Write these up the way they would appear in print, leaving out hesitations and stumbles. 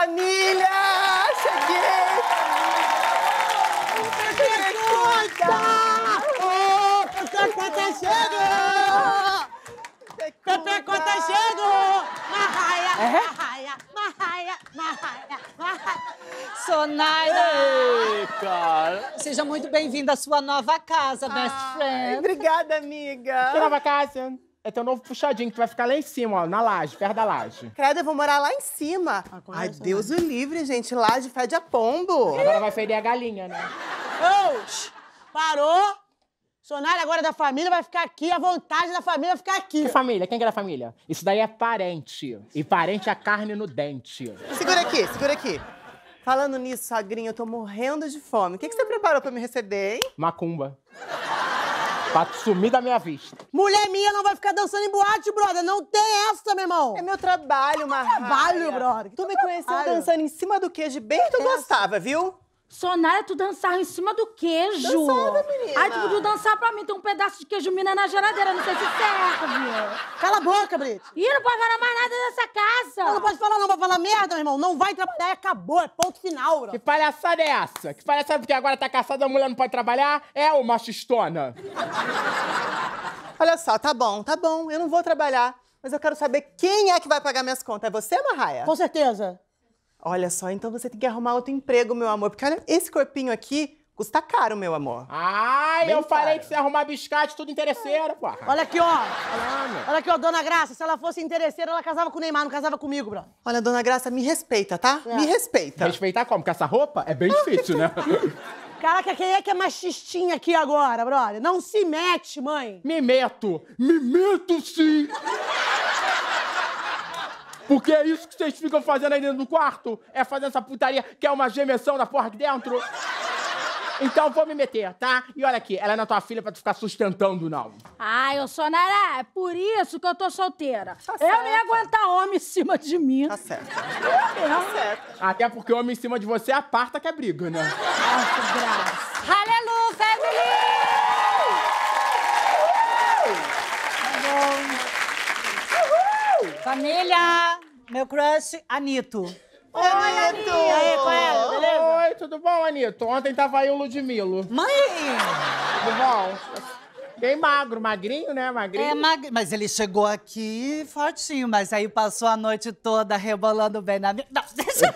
família! Cheguei! Pepecota chegou! Pepecota chegou! Marraia. Sonaira! Ei, cara! Seja muito bem-vinda à sua nova casa, best friend. Obrigada, amiga! Que nova casa? É teu novo puxadinho, que tu vai ficar lá em cima, ó, na laje, perto da laje. Credo, eu vou morar lá em cima. Ai, Deus o livre, gente. Laje fede a pombo. Agora vai feder a galinha, né? Parou? Sonaira agora da família vai ficar aqui, a vontade da família vai ficar aqui. Que família? Quem que é da família? Isso daí é parente. E parente é carne no dente. Segura aqui. Falando nisso, sogrinha, eu tô morrendo de fome. O que você preparou pra me receber, hein? Macumba. Pra sumir da minha vista. Mulher minha não vai ficar dançando em boate, brother. Não tem essa, meu irmão. É meu trabalho, Marraia. Trabalho, brother. Tu me conheceu dançando em cima do queijo bem que tu gostava, viu? Sonaira, tu dançava em cima do queijo. Dançava, menina. Ai, tu podia dançar pra mim. Tem um pedaço de queijo mina na geladeira, não sei se serve. Cala a boca, Brit. Ih, não pode falar mais nada dessa casa. Não pode falar não, vai falar merda, meu irmão. Não vai trabalhar e acabou, é ponto final, bro. Que palhaçada é essa? Que palhaçada porque agora tá caçada, a mulher não pode trabalhar? É, ô machistona? Olha só, tá bom. Eu não vou trabalhar. Mas eu quero saber quem é que vai pagar minhas contas. É você, Marraia? Com certeza. Olha só, então você tem que arrumar outro emprego, meu amor. Porque olha, esse corpinho aqui custa caro, meu amor. Ai, Bem eu falei caro. que você ia arrumar biscate, tudo interesseira, porra. Olha aqui, ó. Olha aqui, ó, dona Graça. Se ela fosse interesseira, ela casava com o Neymar, não casava comigo, bro. Olha, dona Graça, me respeita, tá? É. Me respeita. Respeitar como? Porque essa roupa é bem difícil, né? Caraca, quem é que é machistinha aqui agora, brother? Não se mete, mãe. Me meto sim! Porque é isso que vocês ficam fazendo aí dentro do quarto? É fazer essa putaria que é uma gemessão da porra aqui dentro? Então vou me meter, tá? E olha aqui, ela não é tua filha pra tu ficar sustentando, não. Ai, eu Sonaira, é por isso que eu tô solteira. Tá Eu certo. não ia aguentar homem em cima de mim. Tá certo. Até porque o homem em cima de você aparta que é briga, né? Nossa, graça. Aleluia, family! Família, meu crush, Anito. Oi, Anito! E aí, qual é? Beleza? Oi, tudo bom, Anito? Ontem tava aí o Ludmilo. Mãe! Tudo bom? Bem magro, magrinho, né? Magrinho. Mas ele chegou aqui fortinho, mas aí passou a noite toda rebolando bem na minha... Não, deixa...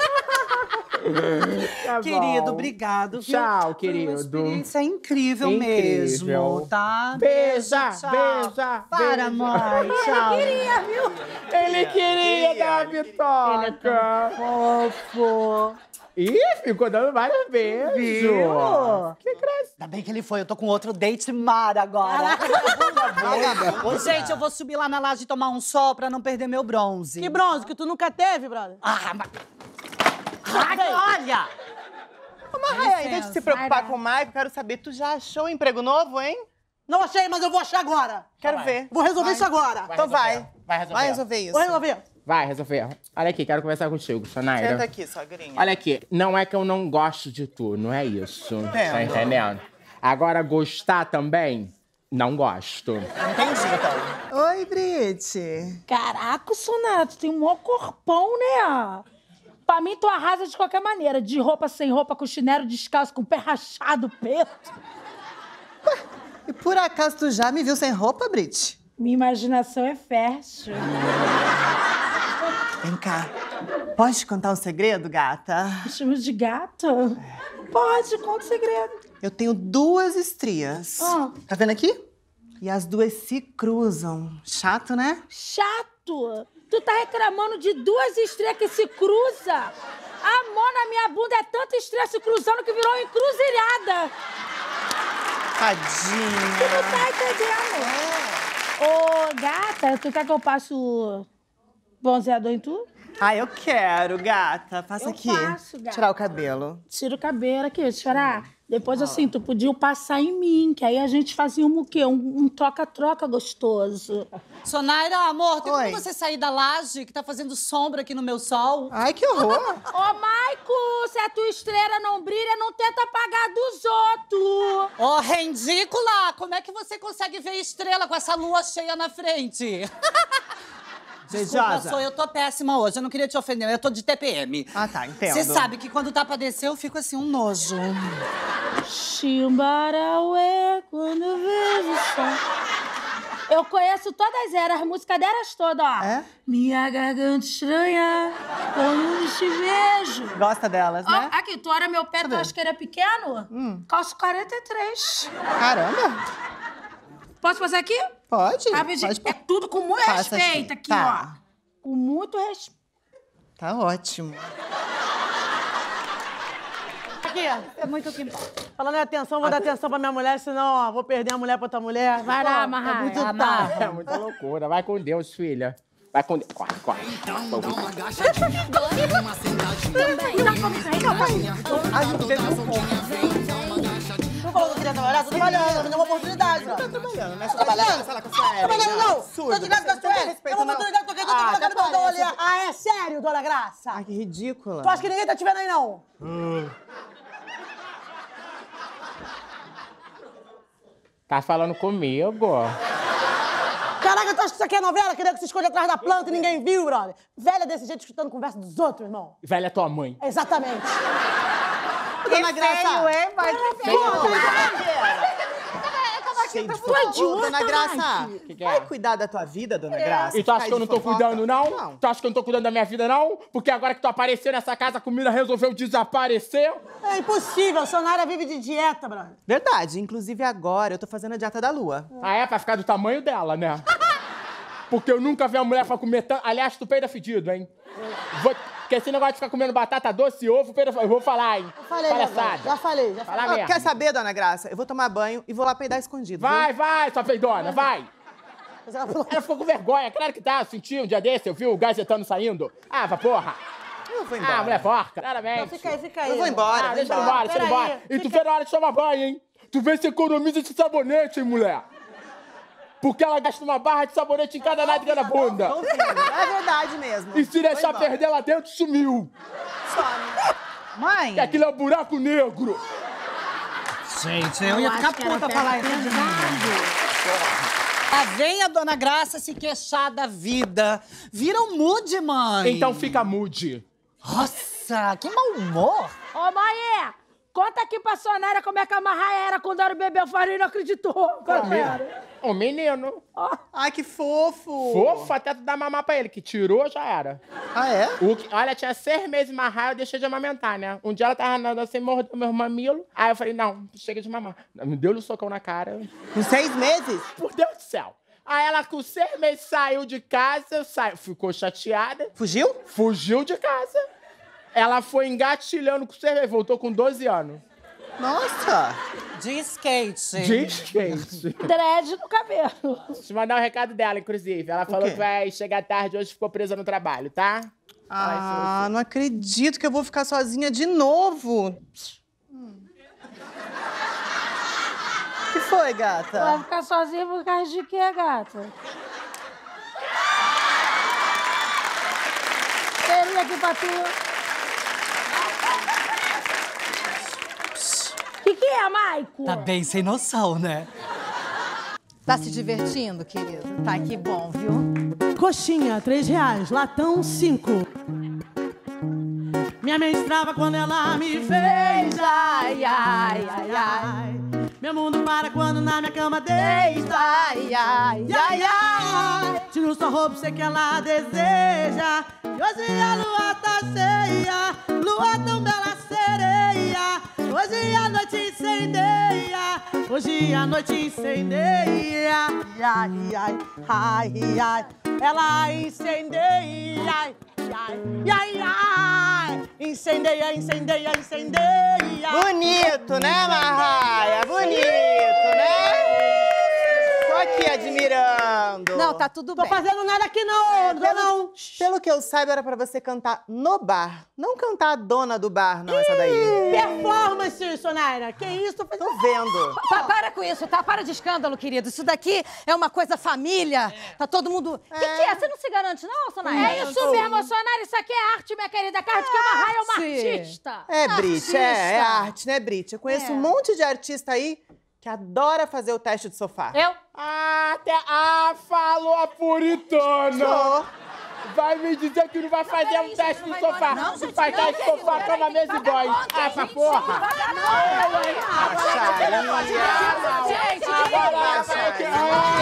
Tá Querido, bom. obrigado. Viu? Tchau, Foi uma querido. experiência incrível, Incrível. mesmo, tá? Beija, Tchau. beija, Para, beija. mãe. Tchau. Ele queria dar a bitoca. Fofo. Ih, ficou dando vários beijos. Viu? Que graça. Ainda bem que ele foi. Eu tô com outro date mar agora. Ô, gente, eu vou subir lá na laje e tomar um sol pra não perder meu bronze. Que bronze que tu nunca teve, brother? Ah, mas... Ai, olha! Ô, Marraia, em vez de se preocupar com o Maicon, quero saber, tu já achou um emprego novo, hein? Não achei, mas eu vou achar agora. Quero ver. Vou resolver isso agora. Então vai. Vai resolver. Vai resolver isso. Vou resolver. Vai resolver. Olha aqui, quero conversar contigo, Sonaira. Senta aqui, sogrinha. Olha aqui, não é que eu não gosto de tu, não é isso. Entendo. Tá entendendo? Agora, gostar também, não gosto. Entendi, então. Oi, Brit. Caraca, Sonaira, tu tem um maior corpão, né? Pra mim, tu arrasa de qualquer maneira. De roupa, sem roupa, com chinelo descalço, com o pé rachado, preto. E por acaso tu já me viu sem roupa, Brit? Minha imaginação é fértil. Vem cá. Posso te contar um segredo, gata? Me chama de gata? Pode, conta o segredo. Eu tenho 2 estrias. Ah. Tá vendo aqui? E as 2 se cruzam. Chato, né? Chato! Tu tá reclamando de 2 estrelas que se cruzam? A mão na minha bunda é tanta estrela se cruzando que virou encruzilhada. Tadinha. Tu não tá entendendo? Ô, gata, tu quer que eu passe o bronzeador em tu? Ah, eu quero, gata. Passa Eu aqui. passo, gata. Tirar o cabelo. Tira o cabelo aqui, chorar. Depois, assim, tu podia passar em mim, que aí a gente fazia o quê? Um troca-troca gostoso. Sonaira, amor, tem Oi. como você sair da laje que tá fazendo sombra aqui no meu sol? Ai, que horror. Ô, Maico, se a tua estrela não brilha, não tenta apagar dos outros. Ô, ridícula! Como é que você consegue ver estrela com essa lua cheia na frente? Desculpa, Beijosa. eu tô péssima hoje. Eu não queria te ofender, eu tô de TPM. Ah, tá, entendo. Você sabe que quando tá pra descer, eu fico assim, um nojo. Chimbarauê, quando eu vejo o sol. Eu conheço todas elas, as músicas delas todas, ó. É? Minha garganta estranha, quando eu te vejo. Gosta delas, Ó, né? aqui, tu olha meu pé, tu acha que ele é pequeno? Calço 43. Caramba. Posso passar aqui? Pode. Rapidinho. Pode. É tudo com muito Passa respeito aqui, Tá. ó. Com muito respeito. Tá ótimo. Aqui, é muito que falando em atenção, vou dar atenção pra minha mulher, senão, ó, vou perder a mulher pra outra mulher. Vai lá, Pô, amarrar. É muito Amarra. tarde. É muita loucura. Vai com Deus, filha. Vai com Deus. Corre, corre. Não falou que queria trabalhar? Tô trabalhando, me deu uma oportunidade. Ó. Trabalhando, né? Tô trabalhando. Fala com a sua Ellen. Trabalhando não! Absurdo. Tô de graça com a Você sua não tem Ellen. respeito, É uma não. oportunidade que eu tô Ah, querendo até dar uma parece. olhada. Ah, é sério, dona Graça? Ai, que ridícula. Tu acha que ninguém tá te vendo aí, não? Tá falando comigo? Caraca, tu acha que isso aqui é novela? Queria que se esconde atrás da planta e ninguém viu, brother? Velha desse jeito, escutando conversa dos outros, irmão. Velha é tua mãe. Exatamente. Dona Graça. hein? Vai Cheio de é fofoca. idiota, Dona Graça, Que é? vai cuidar da tua vida, Dona Graça? E tu acha Ficar que eu não de tô fofoca? cuidando, não? Não. Tu acha que eu não tô cuidando da minha vida, não? Porque agora que tu apareceu nessa casa, a comida resolveu desaparecer? É impossível, Sonara vive de dieta, brother. Verdade. Inclusive agora eu tô fazendo a dieta da lua. Ah, é? Pra ficar do tamanho dela, né? Porque eu nunca vi uma mulher pra comer tanto... Aliás, tu peida fedido, hein? Porque esse negócio de ficar comendo batata doce e ovo, eu vou falar, hein? Eu falei, Palhaçada. já falei. Fala Ah, mesmo. quer saber, Dona Graça? Eu vou tomar banho e vou lá peidar escondido. Vai, vai, sua peidona, vai. Mas ela falou, Ela ficou com vergonha, claro que tá. Eu senti um dia desse, eu vi o gazetano saindo. Ah, vá, porra. Viu? Eu vou embora. Ah, mulher porca, claramente. fica aí. Eu vou embora, Ah, vou deixa ele embora. embora, deixa ele Peraí, embora. E tu fica- vê na hora de tomar banho, hein? Tu vê se economiza esse sabonete, hein, mulher? Porque ela gasta uma barra de sabonete em cada nádega da bunda. Tô vendo. É verdade mesmo. E se deixar Vou embora. perder lá dentro, sumiu. Mãe! Que aquilo é um buraco negro. Gente, eu ia ficar puta falar isso de mim. Lá vem a Dona Graça se queixar da vida. Vira um mood, mãe. Então fica mude. Nossa, que mau humor. Ô, Maê, conta aqui pra Sonara como é que a Marra era quando era o bebê. O Farinha não acreditou. Como era? Ô, menino. Ai, que fofo. Fofo até tu dar mamar pra ele, que tirou, já era. Ah, é? Olha, tinha 6 meses marrar, eu deixei de amamentar, né? Um dia ela tava nadando assim, mordeu meu mamilo. Aí eu falei, não, chega de mamar. Me deu um socão na cara. Com 6 meses? Por Deus do céu. Aí ela com 6 meses saiu de casa, ficou chateada, Fugiu? fugiu de casa. Ela foi engatilhando com 6 meses, voltou com 12 anos. Nossa. De skate. Diz, gente. Dread no cabelo. Deixa eu mandar um recado dela, inclusive. Ela falou quê? que vai chegar tarde hoje, ficou presa no trabalho, tá? Ah, não acredito que eu vou ficar sozinha de novo. O que foi, Vai gata? ficar sozinha por causa de quê, gata? Seria aqui pra tu. O que é, Maico? Tá bem sem noção, né? Tá se divertindo, querido? Tá, que bom, viu? coxinha, R$3, latão, 5. Minha mente trava quando ela me fez, ai, ai, ai, ai. Meu mundo para quando na minha cama deita, ai, ai, ai, ai. Tiro sua roupa, sei que ela deseja. E hoje a lua tá cheia, lua tão bela sereia. Hoje a noite incendeia, hoje a noite incendeia. Ai, ai, ai, ai, ela incendeia. Ai, ai, ai, incendeia, incendeia, incendeia. Bonito, né, Marraia? Bonito, né? Tô aqui admirando. Não, tá tudo Tô bem. fazendo nada aqui não, não. Pelo que eu saiba, era pra você cantar no bar. Não cantar a dona do bar, não, essa daí. Performance, Sonaira. Que isso? Tô fazendo... Tô vendo. Para com isso, tá? Para de escândalo, querido. Isso daqui é uma coisa família. Tá todo mundo... O que é? Você não se garante, não, Sonaira? É isso mesmo, Sonara, isso aqui é arte, minha querida. Carlos que a Marraia é uma Arte. artista. É, Brit, é Artista. arte, né, Brit? Eu conheço É. um monte de artista aí que adora fazer o teste de sofá. Eu? Falou a puritana! Sou. Vai me dizer que não vai fazer um teste no sofá. Não, gente, Faz não, teste de gente, sofá, cama, mesa e boy. Essa porra! Agora ela vai ter...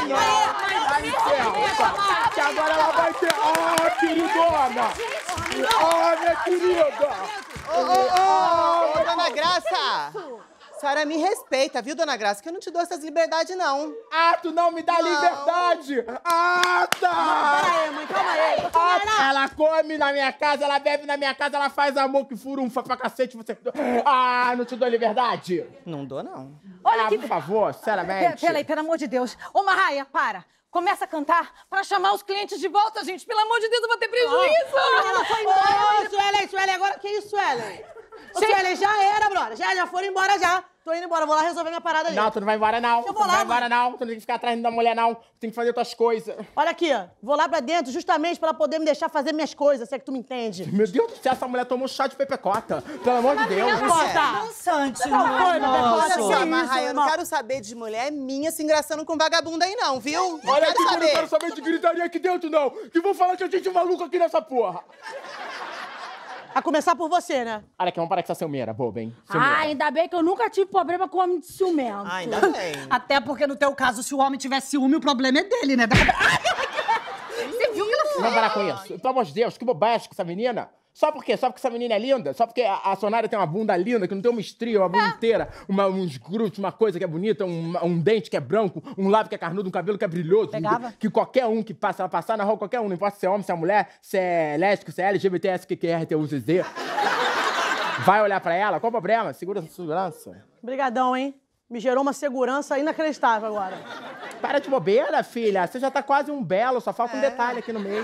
Que agora ela vai ter... queridona! Minha querida! Ô, dona Graça! A senhora me respeita, viu, dona Graça? Que eu não te dou essas liberdades, não. Tu não me dá liberdade! Tá! Peraí, mãe, calma aí. Ela come na minha casa, ela bebe na minha casa, ela faz amor que furunfa pra cacete, você... não te dou liberdade! Não dou, não. Olha que... Por favor, sinceramente. Peraí, pelo amor de Deus. Ô, Marraia, para. Começa a cantar pra chamar os clientes de volta, gente. Pelo amor de Deus, eu vou ter prejuízo. Ela foi embora. Suelen, agora que isso, Suelen? Suelen, já era, brother. Já foram embora, já. Tô indo embora, vou lá resolver minha parada ali. Não, tu não vai embora, não. Eu vou Tu não lá, vai embora, não. Tu não tem que ficar atrás da mulher, não. Tu tem que fazer tuas coisas. Olha aqui, ó. Vou lá pra dentro justamente pra ela poder me deixar fazer minhas coisas, se é que tu me entende. Meu Deus do céu, essa mulher tomou chá de pepecota. Pelo amor de Deus. Dançante, Olha só, moço. Marraia, eu não quero saber de mulher minha se engraçando com vagabundo aí, não, viu? Não Olha quero aqui, que eu não saber. quero saber de gritaria aqui dentro, não. Que vou falar que a gente é maluco aqui nessa porra. A começar por você, né? Olha aqui, vamos parar com essa ciumeira, boba, hein? Ainda bem que eu nunca tive problema com homem de ciumento. Ainda bem. Até porque no teu caso, se o homem tiver ciúme, o problema é dele, né? Você viu que ela Vamos parar com isso. Pelo amor de Deus, que bobagem com essa menina. Só por quê? Só porque essa menina é linda? Só porque a Sonária tem uma bunda linda, que não tem uma estria, uma bunda inteira, uns grutes, uma coisa que é bonita, um dente que é branco, um lábio que é carnudo, um cabelo que é brilhoso. Pegava? Que qualquer um que passa, ela passar na rua, qualquer um, não importa se é homem, se é mulher, se é lésbico, se é LGBT, SQQRTUZZ, vai olhar pra ela, qual o problema? Segura essa segurança. Obrigadão, hein? Me gerou uma segurança inacreditável agora. Para de bobeira, filha. Você já tá quase um belo, só falta um detalhe aqui no meio.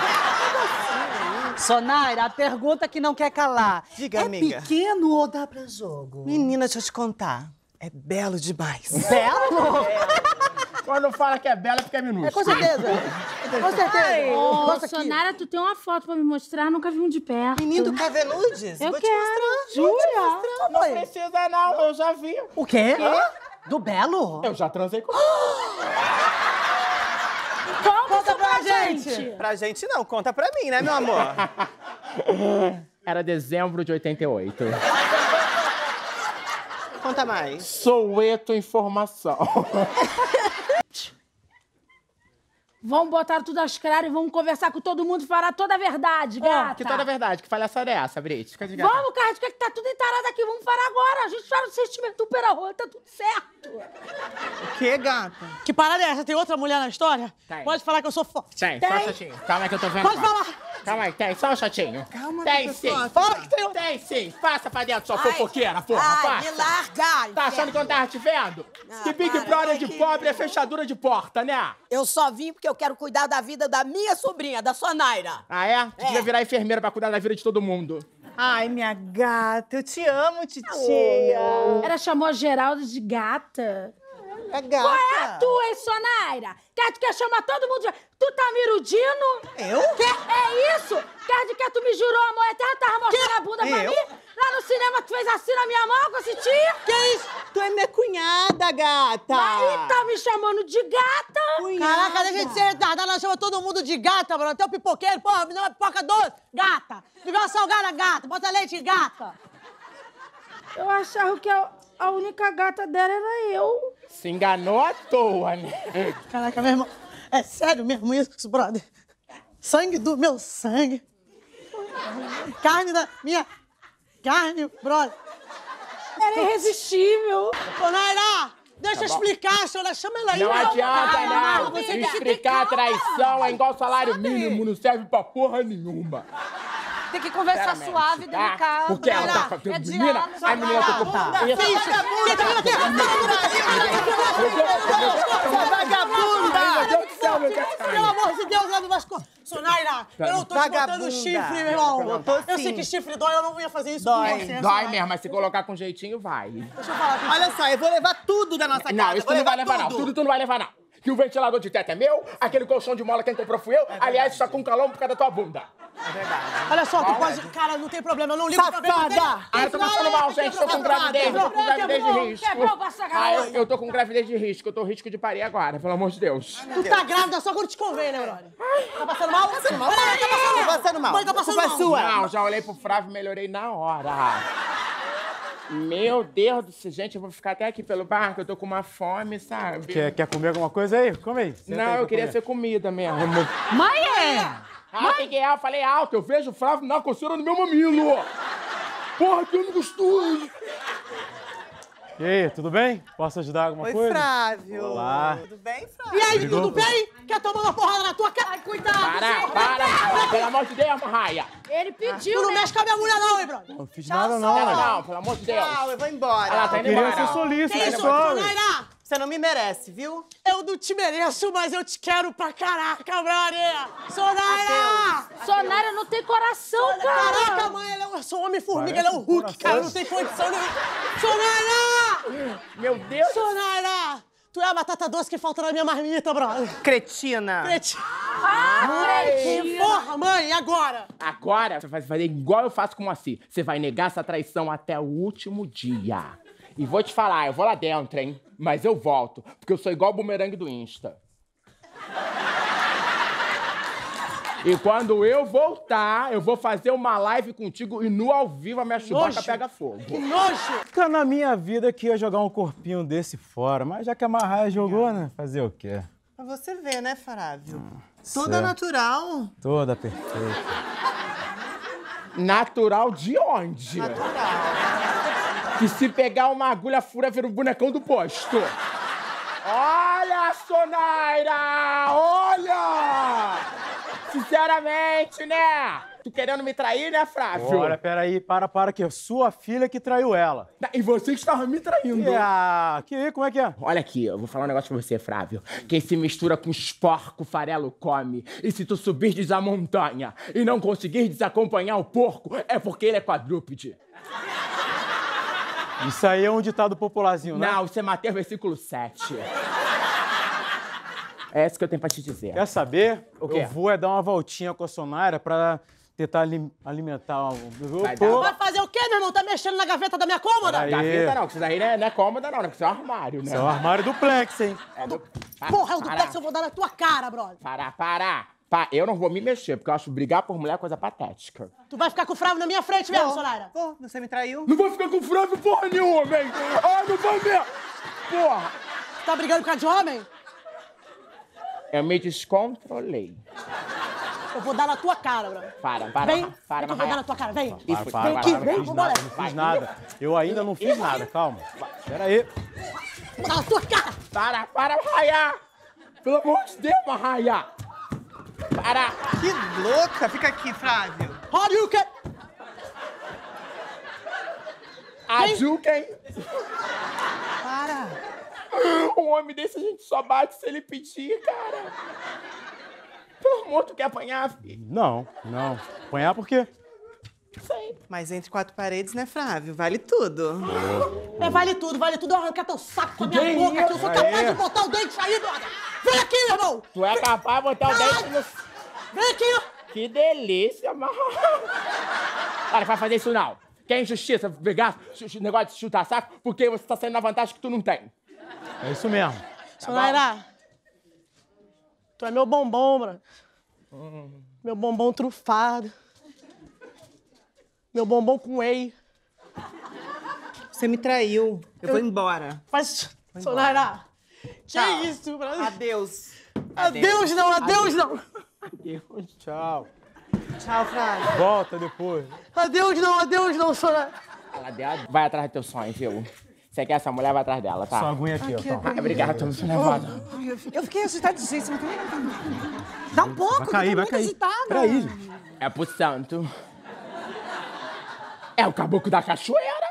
Sonaira, a pergunta que não quer calar. Diga, é amiga. pequeno ou dá pra jogo? Menina, deixa eu te contar. É belo demais. Belo? Quando fala que é bela, fica minúsculo. Com certeza. Com certeza. Ô, Nossa, aqui. Sonara, tu tem uma foto pra me mostrar, nunca vi um de perto. Menino, quer ver nudes? Eu Vou te quero. mostrar. Jura? Não precisa, não. Eu já vi. O quê? Do Belo? Eu já transei com... Conta pra gente. Pra gente não, conta pra mim, né, meu amor? Era dezembro de 88. Conta mais. Soueto Informação. Vamos botar tudo às claras e vamos conversar com todo mundo e falar toda a verdade, gata. Que toda a verdade. Que palhaçada é essa, Brit? Fica de gata. Vamos, cara, que tá tudo entarado aqui, vamos falar agora. A gente fala o sentimento do pera-rola, tá tudo certo. O que, gata? Que parada é essa? Tem outra mulher na história? Tem. Pode falar que eu sou forte. Tem, só um chatinho. Calma aí que eu tô vendo. Pode falar. Calma aí, tem, só um chatinho. Calma, tem pessoal. sim. Fala que tem outra. Tem sim. Passa pra dentro, sua fofoqueira, porra. Passa. larga! Tá achando que eu não tava te vendo? Que Big Brother de pobre é fechadura de porta, né? Eu só vim porque eu quero cuidar da vida da minha sobrinha, da Sonaira. Ah, é? Tu devia virar enfermeira pra cuidar da vida de todo mundo. Ai, minha gata, eu te amo, titia. Ela chamou a Geralda de gata. É gata. Qual é tu, hein, Sonaira? Tu quer chamar todo mundo de... Tu tá me iludindo? Eu? É isso? Que tu me jurou amor eterno, tava mostrando a bunda pra Eu? mim? Lá no cinema tu fez assim na minha mão com esse tia? Que isso? Tu é minha cunhada, gata. Aí tá me chamando de gata? Caraca, deixa de ser retardada. Ela chama todo mundo de gata, mano. Até o pipoqueiro, porra, me dá uma pipoca doce. Gata. Me dá uma salgada, gata. Bota leite, gata. Eu achava que a única gata dela era eu. Se enganou à toa, né? Caraca, meu irmão. É sério mesmo isso, brother? Sangue do meu sangue. Carne da minha carne, brother. Era irresistível. Ô, Naira, deixa eu explicar, senhora. Chama ela aí. Não adianta, não. você tem que ter Explicar a calma. traição é igual salário mínimo, não serve pra porra nenhuma. Tem que conversar suave, delicado. Porque ela tá com a menina, a menina tá com Pelo amor de Deus, leva umas coisas. Sonaira, eu não tô te botando Vagabunda. chifre, meu irmão. Eu tô Eu sei sim. que chifre dói, eu não ia fazer isso Dói. com você. Dói mesmo, mas se colocar com jeitinho, vai. Deixa eu falar. Olha só, eu vou levar tudo da nossa casa. Não, isso tu vou não vai levar, não. Tudo tu não vai levar, não. Que o ventilador de teto é meu, aquele colchão de mola quem comprou fui eu. Aliás, isso tá com calor por causa da tua bunda. É verdade. Olha só, tu pode... Cara, não tem problema, eu não ligo pra Safada! Ah, eu tô passando mal, gente. Tô com gravidez. Tô com gravidez de risco. Quebrou pra essa garota. Eu tô com gravidez de risco. Eu tô risco de parir agora, pelo amor de Deus. Tu tá grávida só quando te convém, né, brother? Tá passando mal? Tá passando mal? Tá passando mal. Mãe, tá passando Culpa mal. sua. Não, já olhei pro Flávio e melhorei na hora. Meu Deus do céu, gente, eu vou ficar até aqui pelo barco, eu tô com uma fome, sabe? Quer comer alguma coisa aí? Come aí. Senta Não, aí eu pra queria comer. ser comida mesmo. Mãe é! Ah, o que é? Eu falei alto, eu vejo o Flávio na coceira no meu mamilo. Porra, que homem gostoso. E aí, tudo bem? Posso ajudar alguma Oi, coisa? Flávio. Olá. Tudo bem, Flávio? E aí, tudo bem? Quer tomar uma porrada na tua cara? Ai, cuidado! Para, pelo amor de Deus, Raia. Ele Tu pediu, não né? mexe com a minha mulher não, hein, brother? Não fiz nada não, Não, velho. não, pelo amor de Deus. Tchau, eu vou embora. Ela tá indo Queria embora. ser solícito, Que né, isso, só, velho? Sonaira? Você não me merece, viu? Eu não te mereço, mas eu te quero pra caraca, brother! Sonaira! Sonária não tem coração, Caraca, cara. mãe, eu sou homem-formiga, ele Parece é o Hulk, coração. cara, não tem condição nenhuma. Sonaira! Meu Deus. Sonaira! Tu é a batata doce que falta na minha marmita, brother. Cretina. Que porra, mãe, e agora? Agora, você vai fazer igual eu faço com o Moacir. Você vai negar essa traição até o último dia. E vou te falar, eu vou lá dentro, hein? Mas eu volto, porque eu sou igual o bumerangue do Insta. E quando eu voltar, eu vou fazer uma live contigo e no ao vivo a minha chubaca Nojo. pega fogo. Que nojo! Nunca na minha vida que ia jogar um corpinho desse fora, mas já que a Marraia jogou, né? Fazer o quê? Pra você ver, né, Flávio? certo. Toda natural. Toda perfeita. Natural de onde? Que se pegar uma agulha fura, vira um bonecão do posto. Olha, Sonaira! Olha! Sinceramente, né? Tu querendo me trair, né, Flávio? Olha, peraí, para aqui. Sua filha que traiu ela. E você que estava me traindo. Como é que é? Olha aqui, eu vou falar um negócio pra você, Flávio. Quem se mistura com os porcos, farelo come. E se tu subires a montanha e não conseguir desacompanhar o porco, é porque ele é quadrúpede. Isso aí é um ditado popularzinho, né? Não, isso é Mateus versículo 7. É isso que eu tenho pra te dizer. Quer saber? O quê? Eu vou dar uma voltinha com a Sonaira pra tentar alimentar o... Vai dar. Vai fazer o quê, meu irmão? Tá mexendo na gaveta da minha cômoda? Peraí. Gaveta não, que isso daí não é cômoda não, que isso é um armário, né? Isso é o armário duplex, hein? É do... Porra, é o duplex, eu vou dar na tua cara, brother. Para. Eu não vou me mexer, porque eu acho brigar por mulher coisa patética. Tu vai ficar com o Flávio na minha frente mesmo, Sonaira? Pô, você me traiu? Não vou ficar com o Flávio porra nenhuma, homem! Ah, não vou mesmo! Porra! Tá brigando com a de homem? Eu me descontrolei. Eu vou dar na tua cara, brother. Para, Vem, que eu vou dar Marraia. na tua cara, vem. Isso, Vem aqui, vem, Não vambora. fiz nada. Eu ainda não fiz nada, calma. Peraí. Vou dar na tua cara. Para, Marraia! Pelo amor de Deus, Marraia! Para! Que louca! Fica aqui, Flávio. Hadouken! Ajuquem! Para. Um homem desse a gente só bate se ele pedir, cara. Pelo amor, tu quer apanhar, filho? Não. Apanhar por quê? Sei. Mas entre quatro paredes, né, Flávio? Vale tudo. Vale tudo. Eu arrancar teu saco com a minha Que boca aqui. Eu sou isso? capaz Aê. de botar o dente aí, brother. Vem aqui, meu irmão. Tu é capaz de botar o dente no... Vem aqui. Que delícia, Marraia! Olha, vai fazer isso não. Quer injustiça, pegar negócio de chutar saco, porque você tá saindo na vantagem que tu não tem. É isso mesmo. Sonaira, tu é meu bombom, brother. Meu bombom trufado. Meu bombom com whey. Você me traiu. Eu vou embora. Mas, Sonaira, que Tchau. isso, brother? Adeus. Adeus não. Tchau. Tchau, Flávio. Volta depois. Adeus não, Sonaira. Ela vai atrás do teu sonho, viu? Você quer essa mulher, vai atrás dela, tá? Sua aguinha aqui, ó. Toma. Obrigado, tô muito nervosa. Eu fiquei assustadíssima. Dá um pouco, Vai cair, tô vai muito cair. agitada. Peraí, gente. É pro santo. É o caboclo da cachoeira.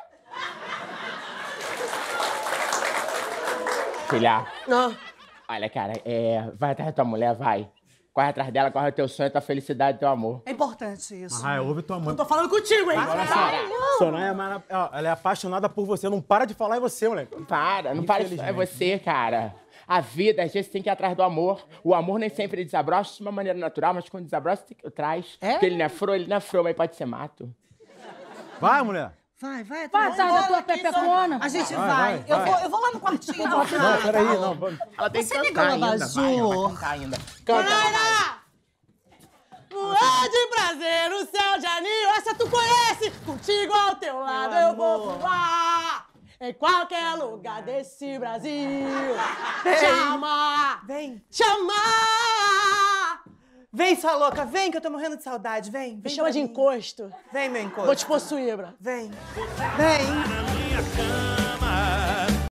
Filha, Não. olha, cara, vai atrás da tua mulher, vai. Corre atrás dela, corre o teu sonho, tua felicidade, teu amor. É importante isso. Marraia, ouve tua mãe. Tô falando contigo, hein? Sonaia é ela é apaixonada por você. Não para de falar em você, moleque. Para, não para de... É você, cara. A vida, às vezes, tem que ir atrás do amor. O amor nem sempre desabrocha de uma maneira natural, mas quando desabrocha, tem que ir atrás. Porque ele não é fro, mas pode ser mato. Vai, mulher. Vai, Vai atrás da tua pepecona. A gente Vai, vai. Eu vou lá no quartinho. Não, peraí, não. Vamos. Ela tem que Você me cantar cala, ainda. Vai, ela vai cantar ainda. Canta, vai. Voar de prazer no céu de anil, essa tu conhece. Contigo ao teu lado eu vou voar. Em qualquer lugar desse Brasil. Te amar. Vem. Te amar. Vem, sua louca, vem que eu tô morrendo de saudade. Vem, Me vem. chama pra de mim. encosto. Vem, meu encosto. Vou te possuir, bro. Vem. Vem. Na minha cama.